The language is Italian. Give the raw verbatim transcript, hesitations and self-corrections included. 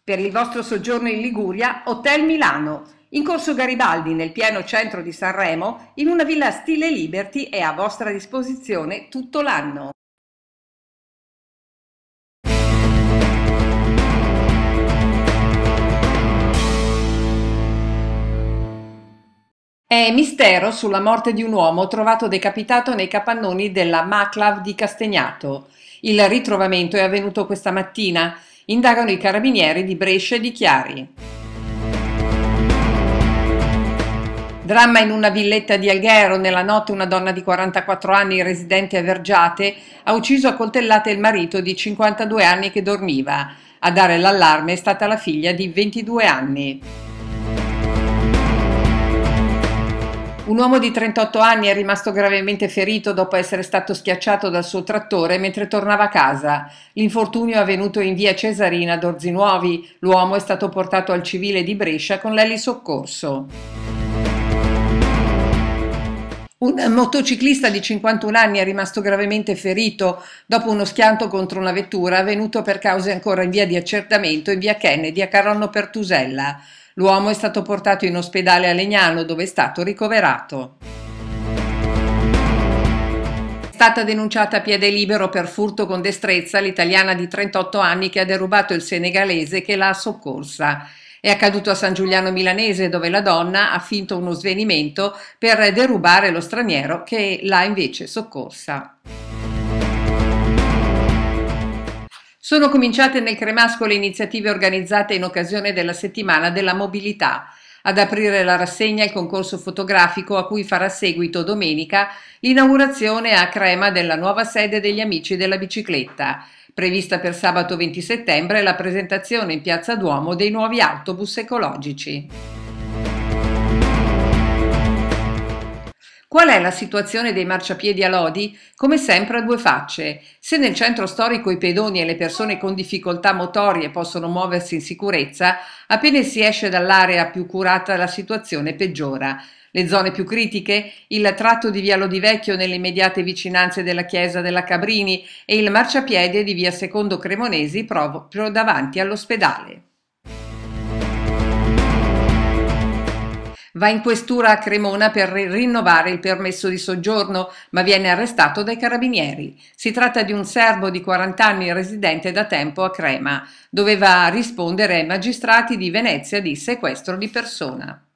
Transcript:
Per il vostro soggiorno in Liguria, Hotel Milano, in Corso Garibaldi, nel pieno centro di Sanremo, in una villa stile Liberty e a vostra disposizione tutto l'anno. È mistero sulla morte di un uomo trovato decapitato nei capannoni della Maclav di Castagnato. Il ritrovamento è avvenuto questa mattina. Indagano i carabinieri di Brescia e di Chiari. Dramma in una villetta di Alghero. Nella notte una donna di quarantaquattro anni, residente a Vergiate, ha ucciso a coltellate il marito di cinquantadue anni che dormiva. A dare l'allarme è stata la figlia di ventidue anni. Un uomo di trentotto anni è rimasto gravemente ferito dopo essere stato schiacciato dal suo trattore mentre tornava a casa. L'infortunio è avvenuto in via Cesarina ad Orzinuovi. L'uomo è stato portato al civile di Brescia con l'elisoccorso. Un motociclista di cinquantuno anni è rimasto gravemente ferito dopo uno schianto contro una vettura avvenuto per cause ancora in via di accertamento in via Kennedy a Carano Pertusella. L'uomo è stato portato in ospedale a Legnano, dove è stato ricoverato. È stata denunciata a piede libero per furto con destrezza l'italiana di trentotto anni che ha derubato il senegalese che l'ha soccorsa. È accaduto a San Giuliano Milanese, dove la donna ha finto uno svenimento per derubare lo straniero che l'ha invece soccorsa. Sono cominciate nel Cremasco le iniziative organizzate in occasione della settimana della mobilità. Ad aprire la rassegna il concorso fotografico a cui farà seguito domenica l'inaugurazione a Crema della nuova sede degli Amici della Bicicletta. Prevista per sabato venti settembre la presentazione in Piazza Duomo dei nuovi autobus ecologici. Qual è la situazione dei marciapiedi a Lodi? Come sempre a due facce. Se nel centro storico i pedoni e le persone con difficoltà motorie possono muoversi in sicurezza, appena si esce dall'area più curata la situazione peggiora. Le zone più critiche? Il tratto di via Lodivecchio nelle immediate vicinanze della chiesa della Cabrini e il marciapiede di via Secondo Cremonesi proprio davanti all'ospedale. Va in questura a Cremona per rinnovare il permesso di soggiorno, ma viene arrestato dai carabinieri. Si tratta di un serbo di quaranta anni residente da tempo a Crema. Doveva rispondere ai magistrati di Venezia di sequestro di persona.